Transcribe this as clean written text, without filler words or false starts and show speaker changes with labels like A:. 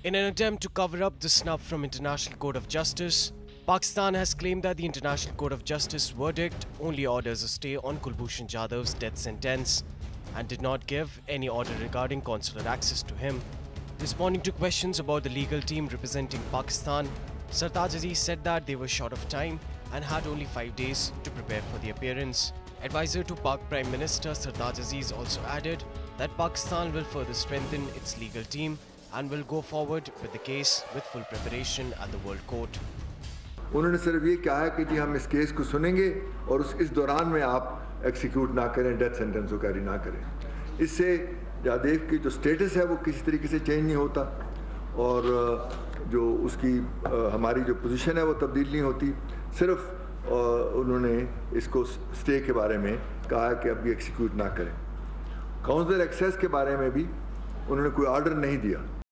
A: In an attempt to cover up the snub from International Court of Justice, Pakistan has claimed that the International Court of Justice verdict only orders a stay on Kulbhushan Jadhav's death sentence and did not give any order regarding consular access to him. Responding to questions about the legal team representing Pakistan, Sartaj Aziz said that they were short of time and had only 5 days to prepare for the appearance. Advisor to Pak Prime Minister Sartaj Aziz also added that Pakistan will further strengthen its legal team and will go forward with the case with full preparation at the World Court.
B: उन्होंने सिर्फ ये कहा कि जी हम इस case को सुनेंगे और इस दौरान में आप एक्सिक्यूट ना करें, डेथ सेंटेंस को कैरी ना करें। इससे जादेव की जो स्टेटस है वो किसी तरीके से चेंज नहीं होता और जो उसकी हमारी जो पोजीशन है वो तब्दील नहीं होती। सिर्फ उन्होंने इसको स्टे के बारे में कहा कि अभी एक्सिक्यूट ना करें। काउंसिलर एक्सेस के बारे में भी उन्होंने कोई ऑर्डर नहीं दिया।